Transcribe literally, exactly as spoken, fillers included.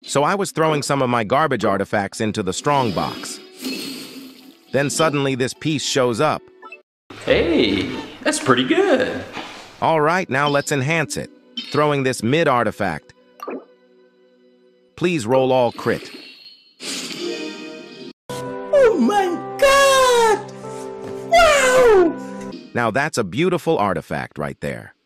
So I was throwing some of my garbage artifacts into the strong box. Then suddenly this piece shows up. Hey, that's pretty good. All right, now let's enhance it. Throwing this mid artifact. Please roll all crit. Oh my God! Wow! Now that's a beautiful artifact right there.